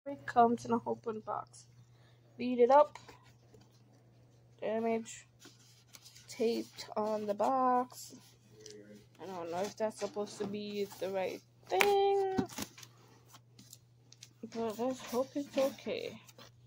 It comes in a open box. Beat it up. Damage. Taped on the box. I don't know if that's supposed to be the right thing, but let's hope it's okay.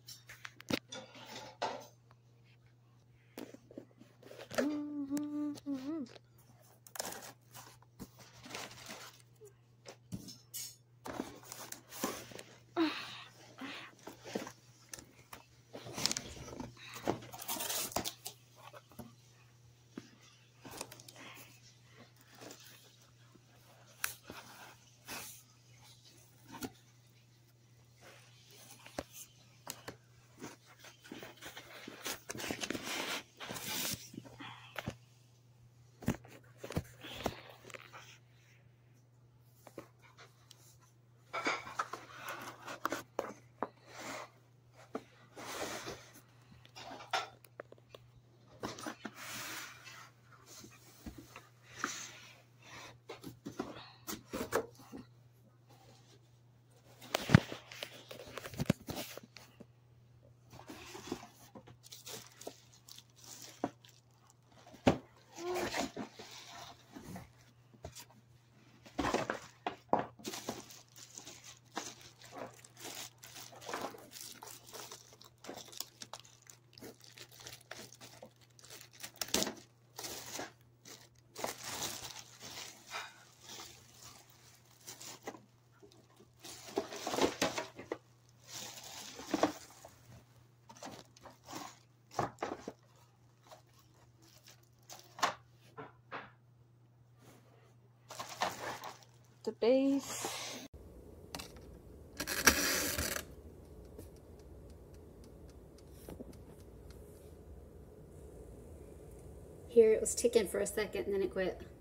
The base. Here it was ticking for a second and then it quit.